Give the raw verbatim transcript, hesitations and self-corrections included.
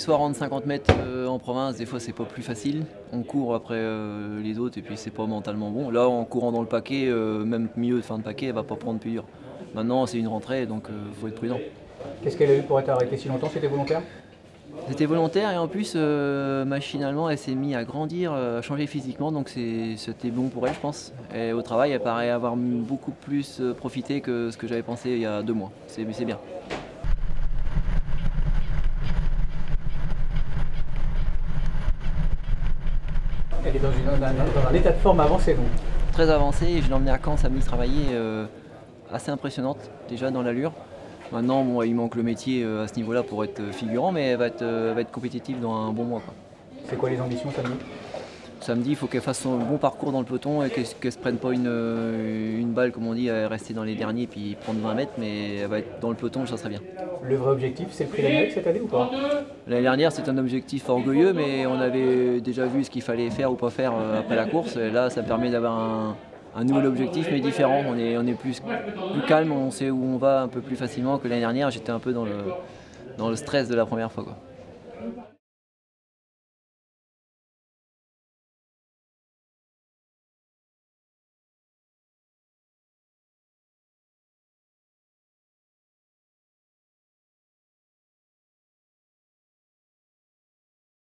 soit rendre cinquante mètres euh, en province, des fois c'est pas plus facile. On court après euh, les autres et puis c'est pas mentalement bon. Là en courant dans le paquet, euh, même milieu de fin de paquet, elle va pas prendre plus dur. Maintenant c'est une rentrée donc il euh, faut être prudent. Qu'est-ce qu'elle a eu pour être arrêtée si longtemps? C'était volontaire? C'était volontaire et en plus euh, machinalement elle s'est mise à grandir, euh, à changer physiquement donc c'était bon pour elle je pense. Et au travail elle paraît avoir beaucoup plus euh, profité que ce que j'avais pensé il y a deux mois. C'est bien. Elle est dans, une, dans, un, dans un état de forme avancé donc. Très avancé, je l'ai emmenée à Caen samedi travailler, euh, assez impressionnante déjà dans l'allure. Maintenant bon, il manque le métier euh, à ce niveau-là pour être figurant, mais elle va être, euh, elle va être compétitive dans un bon mois. C'est quoi les ambitions samedi? Samedi, il faut qu'elle fasse son bon parcours dans le peloton et qu'elle ne se prenne pas une, une balle, comme on dit, à rester dans les derniers puis prendre vingt mètres, mais elle va être dans le peloton, ça serait bien. Le vrai objectif, c'est le prix d'Amérique cette année ou pas? L'année dernière, c'est un objectif orgueilleux, mais on avait déjà vu ce qu'il fallait faire ou pas faire après la course. Et là, ça permet d'avoir un, un nouvel objectif, mais différent. On est, on est plus, plus calme, on sait où on va un peu plus facilement que l'année dernière. J'étais un peu dans le, dans le stress de la première fois, quoi.